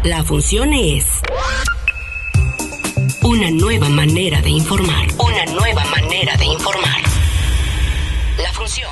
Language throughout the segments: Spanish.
La función es una nueva manera de informar. Una nueva manera de informar. La función.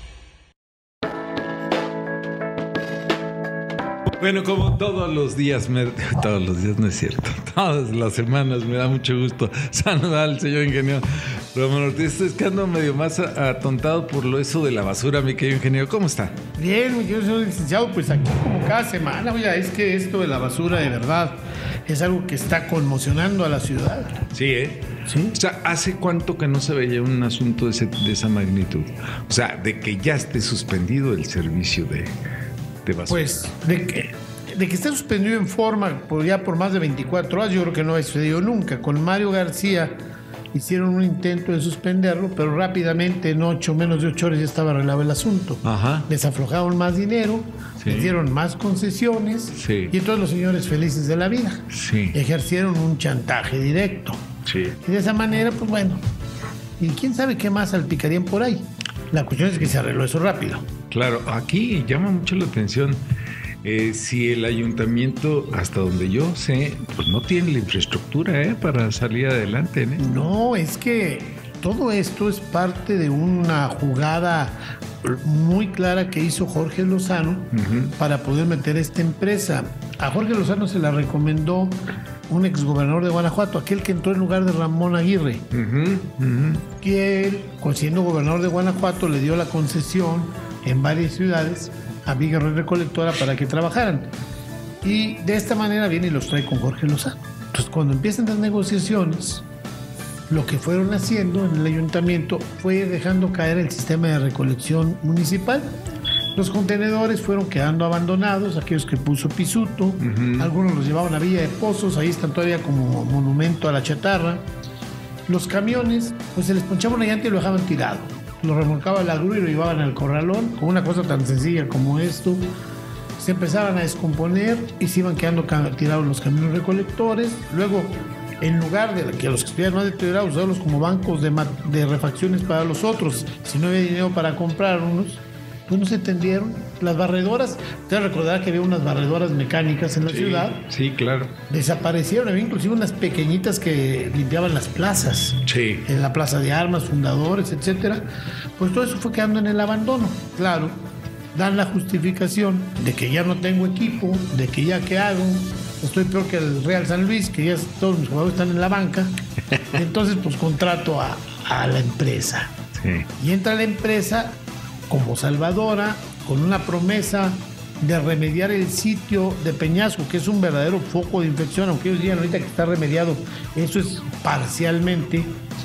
Bueno, como todos los días no es cierto, todas las semanas me da mucho gusto saludar al señor ingeniero Ramón Ortiz. Es que ando medio más atontado por eso de la basura, mi querido ingeniero. ¿Cómo está? Bien, yo soy licenciado, pues aquí como cada semana. Oiga, es que esto de la basura de verdad es algo que está conmocionando a la ciudad. Sí, ¿eh? Sí. O sea, ¿hace cuánto que no se veía un asunto de esa magnitud? O sea, de que ya esté suspendido el servicio de basura. Pues, de que esté suspendido en forma por más de 24 horas, yo creo que no ha sucedido nunca. Con Mario García hicieron un intento de suspenderlo, pero rápidamente, en menos de 8 horas ya estaba arreglado el asunto. Ajá. Les aflojaron más dinero, Sí. les dieron más concesiones, Sí. y todos los señores felices de la vida. Sí. Ejercieron un chantaje directo. Sí. Y de esa manera, pues bueno, y quién sabe qué más salpicarían por ahí. La cuestión es que se arregló eso rápido. Claro, aquí llama mucho la atención si el ayuntamiento, hasta donde yo sé, pues no tiene la infraestructura para salir adelante en esto. No, es que todo esto es parte de una jugada muy clara que hizo Jorge Lozano para poder meter esta empresa. A Jorge Lozano se la recomendó un exgobernador de Guanajuato, aquel que entró en lugar de Ramón Aguirre, que él, siendo gobernador de Guanajuato, le dio la concesión en varias ciudades a Villa Red Recolectora para que trabajaran. Y de esta manera viene y los trae con Jorge Lozano. Entonces, cuando empiezan las negociaciones, lo que fueron haciendo en el ayuntamiento fue dejando caer el sistema de recolección municipal. Los contenedores fueron quedando abandonados, aquellos que puso Pisuto, algunos los llevaban a Villa de Pozos, ahí están todavía como monumento a la chatarra. Los camiones, pues se les ponchaba una llanta y lo dejaban tirado. Lo remolcaba la grúa y lo llevaban al corralón, con una cosa tan sencilla como esto. Se empezaban a descomponer y se iban quedando tirados los camiones recolectores. Luego, en lugar de que los que estuvieran más deteriorados, usarlos como bancos de refacciones para los otros, si no había dinero para comprar unos, pues no se tendieron. Las barredoras, usted recordará que había unas barredoras mecánicas en la ciudad. Sí, claro. Desaparecieron, había inclusive unas pequeñitas que limpiaban las plazas. Sí. En la Plaza de Armas, Fundadores, etcétera. Pues todo eso fue quedando en el abandono. Claro, dan la justificación de que ya no tengo equipo, de que ya qué hago. Estoy peor que el Real San Luis, que ya todos mis jugadores están en la banca. Entonces, pues contrato a la empresa. Sí. Y entra la empresa como salvadora, con una promesa de remediar el sitio de Peñasco, que es un verdadero foco de infección, aunque ellos digan ahorita que está remediado, eso es parcialmente,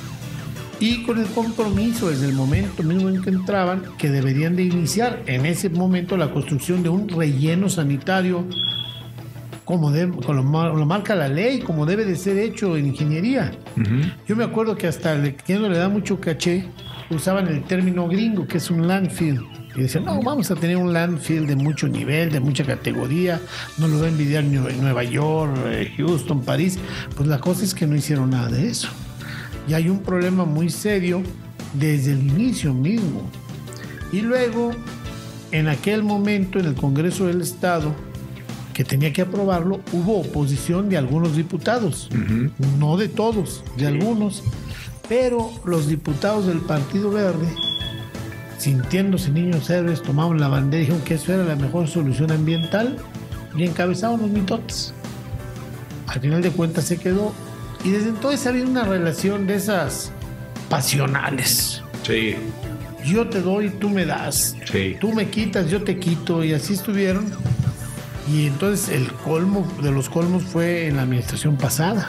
y con el compromiso desde el momento mismo en que entraban, que deberían de iniciar en ese momento la construcción de un relleno sanitario, como lo marca la ley, como debe de ser hecho en ingeniería. Yo me acuerdo que hasta que no le da mucho caché, usaban el término gringo, que es un landfill. Y decían, no, vamos a tener un landfill de mucho nivel, de mucha categoría, no lo va a envidiar Nueva York, Houston, París. Pues la cosa es que no hicieron nada de eso. Y hay un problema muy serio desde el inicio mismo. Y luego, en aquel momento, en el Congreso del Estado, que tenía que aprobarlo, hubo oposición de algunos diputados, no de todos, de algunos, pero los diputados del Partido Verde, sintiéndose niños héroes, tomaron la bandera y dijeron que eso era la mejor solución ambiental y encabezaron los mitotes. Al final de cuentas se quedó, y desde entonces había una relación de esas pasionales. Sí. Yo te doy, tú me das. Sí. Tú me quitas, yo te quito, y así estuvieron. Y entonces el colmo de los colmos fue en la administración pasada.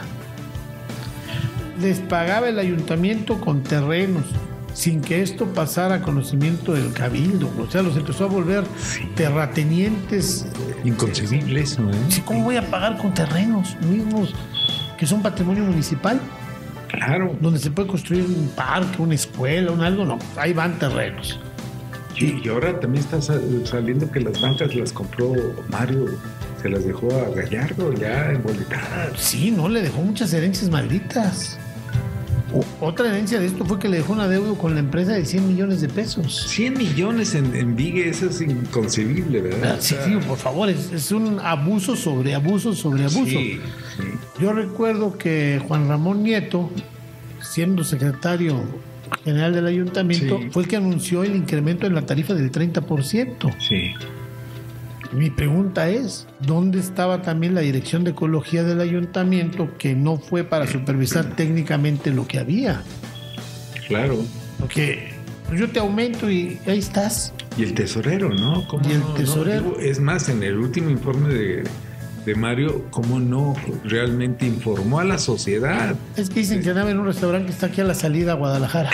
Les pagaba el ayuntamiento con terrenos, sin que esto pasara a conocimiento del cabildo. O sea, los empezó a volver terratenientes. Inconcebible eso, ¿eh? Sí, ¿cómo voy a pagar con terrenos mismos que son patrimonio municipal? Claro. Donde se puede construir un parque, una escuela, algo, no. Ahí van terrenos. Y ahora también está saliendo que las bancas las compró Mario, se las dejó a Gallardo ya emboletadas. Sí, no, le dejó muchas herencias malditas. Otra herencia de esto fue que le dejó un adeudo con la empresa de 100 millones de pesos. 100 millones en Vigue, eso es inconcebible, ¿verdad? Sí, por favor, es un abuso sobre abuso sobre abuso. Sí. Yo recuerdo que Juan Ramón Nieto, siendo secretario general del ayuntamiento, fue el que anunció el incremento en la tarifa del 30%. Sí. Mi pregunta es, ¿dónde estaba también la Dirección de Ecología del ayuntamiento que no fue para supervisar técnicamente lo que había? Claro. Porque pues yo te aumento y ahí estás. Y el tesorero, ¿no? Y el tesorero. Es más, en el último informe de Mario, ¿cómo no realmente informó a la sociedad? Es que dicen que andaba en un restaurante que está aquí a la salida a Guadalajara.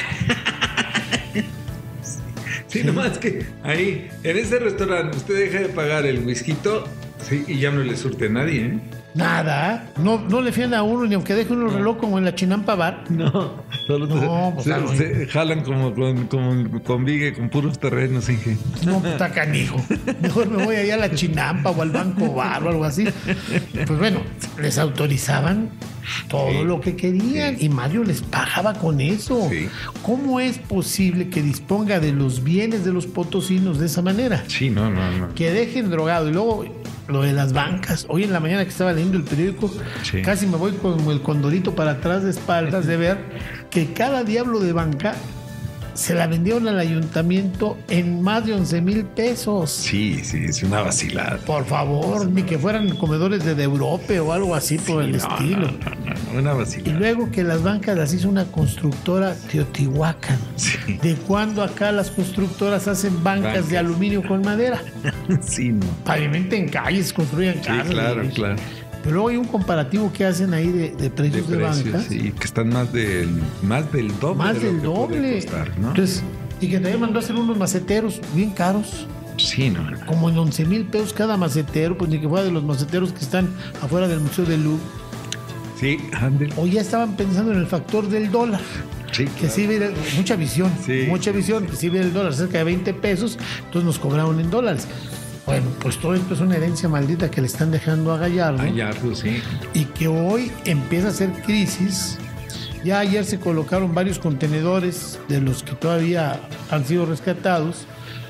Sí, nomás que ahí, en ese restaurante, usted deja de pagar el whisky, sí, y ya no le surte a nadie, ¿eh? Nada, no le fían a uno, ni aunque deje uno reloj como en la Chinampa Bar. No, solo se jalan como con Vigue, con puros terrenos, Inge. No, pues está canijo. Mejor me voy allá a la Chinampa o al Banco Bar o algo así. Pues bueno, les autorizaban todo lo que querían y Mario les pagaba con eso. Sí. ¿Cómo es posible que disponga de los bienes de los potosinos de esa manera? Sí, no. Que dejen drogado. Y luego lo de las bancas. Hoy en la mañana que estaba leyendo el periódico, casi me voy como el condorito para atrás de espaldas de ver que cada diablo de banca se la vendieron al ayuntamiento en más de 11,000 pesos. Sí, es una vacilada. Por favor, ni que fueran comedores de Europe o algo así por el estilo. No, una vacilada. Y luego que las bancas las hizo una constructora Teotihuacán. Sí. ¿De cuándo acá las constructoras hacen bancas de aluminio con madera? Sí, no. Pavimenten calles, construyen casas. Sí, claro. Pero luego hay un comparativo que hacen ahí de precios de bancas. Sí, que están más del doble. Más de del lo que doble. puede costar, ¿no? Entonces, y que también mandó a hacer unos maceteros bien caros. Sí, no. Como en 11,000 pesos cada macetero, pues ni que fuera de los maceteros que están afuera del Museo del Louvre. Sí, ándale. O ya estaban pensando en el factor del dólar. Sí, Que sí, mucha visión, que sí ve el dólar cerca de 20 pesos, entonces nos cobraron en dólares. Bueno, pues todo esto es una herencia maldita que le están dejando a Gallardo. Gallardo, sí. Y que hoy empieza a ser crisis. Ya ayer se colocaron varios contenedores de los que todavía han sido rescatados.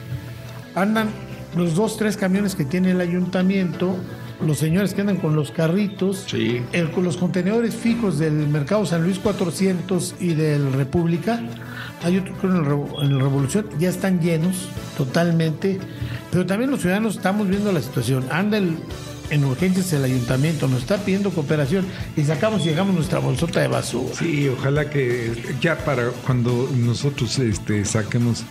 Andan los 2-3 camiones que tiene el ayuntamiento, los señores que andan con los carritos, con los contenedores fijos del Mercado San Luis 400 y del República. Hay otro en el Revolución, ya están llenos totalmente. Pero también los ciudadanos estamos viendo la situación. Anda en urgencias el ayuntamiento, nos está pidiendo cooperación y sacamos y llegamos nuestra bolsota de basura. Sí, ojalá que ya para cuando nosotros saquemos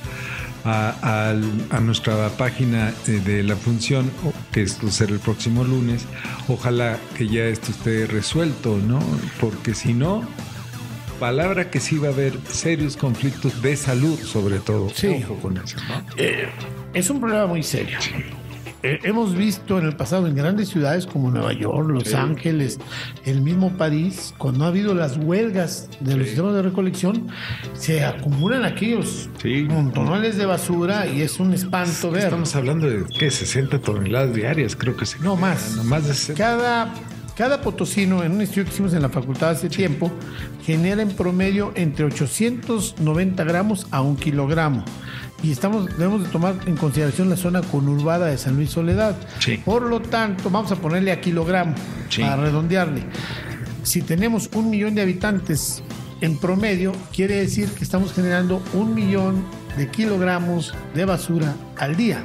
a nuestra página de la función, que esto será el próximo lunes, ojalá que ya esto esté resuelto, ¿no? Porque si no, palabra que sí va a haber serios conflictos de salud, sobre todo. Sí. Ojo con eso, ¿no? Es un problema muy serio. Hemos visto en el pasado en grandes ciudades como Nueva York, Los Ángeles, el mismo París, cuando ha habido las huelgas de los sistemas de recolección, se acumulan aquellos montonales de basura y es un espanto ver. Estamos hablando de 60 toneladas diarias, creo que sí. No más. No más de 60. Cada potosino, en un estudio que hicimos en la facultad hace tiempo, genera en promedio entre 890 gramos a 1 kilogramo. Y debemos de tomar en consideración la zona conurbada de San Luis Soledad. Sí. Por lo tanto, vamos a ponerle a kilogramo para redondearle. Si tenemos 1 millón de habitantes en promedio, quiere decir que estamos generando 1 millón de kilogramos de basura al día.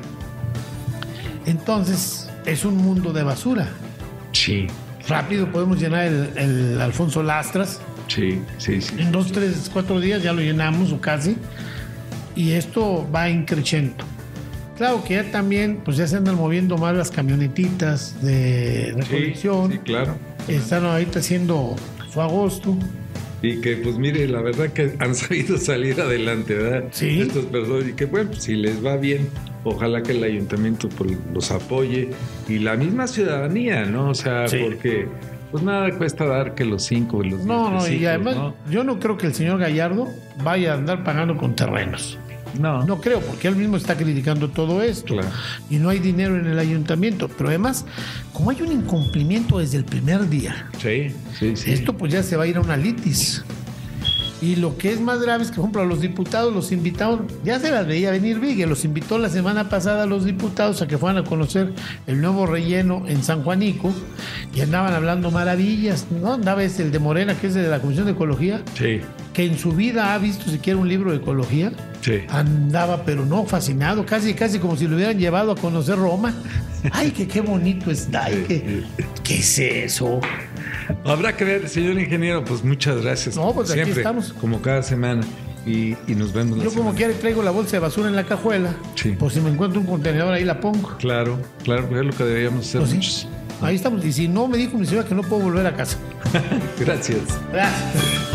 Entonces, es un mundo de basura. Sí. Rápido podemos llenar el Alfonso Lastras. Sí. En 2, 3, 4 días ya lo llenamos o casi. Y esto va increciendo. Claro que ya también, pues ya se andan moviendo más las camionetitas de recolección. Sí, claro. Están ahorita haciendo su agosto. Y que, pues mire, la verdad que han sabido salir adelante, ¿verdad? Sí. Estas personas, y que bueno, si les va bien, ojalá que el ayuntamiento pues, los apoye y la misma ciudadanía, ¿no? O sea, porque pues nada cuesta dar que los 5 y los 10 No, y además yo no creo que el señor Gallardo vaya a andar pagando con terrenos. No creo, porque él mismo está criticando todo esto. Claro. Y no hay dinero en el ayuntamiento. Pero además, como hay un incumplimiento desde el primer día, esto pues ya se va a ir a una litis. Y lo que es más grave es que, por ejemplo, a los diputados los invitaron, ya se las veía venir Vigue, los invitó la semana pasada a los diputados a que fueran a conocer el nuevo relleno en San Juanico y andaban hablando maravillas, ¿no? Andaba el de Morena, que es de la Comisión de Ecología, Sí. que en su vida ha visto siquiera un libro de ecología. Sí. Andaba, pero no, fascinado, casi como si lo hubieran llevado a conocer Roma. Ay, que qué bonito está, ay, ¿qué es eso? Habrá que ver, señor ingeniero, pues muchas gracias. No, pues aquí siempre, estamos. como cada semana. Y nos vemos la Yo como semana. quiera traigo la bolsa de basura en la cajuela. Sí. Pues si me encuentro un contenedor ahí la pongo. Claro, claro, es lo que deberíamos hacer Pues sí, muchos. ahí estamos. Y si no, me dijo mi señora que no puedo volver a casa. Gracias. Gracias.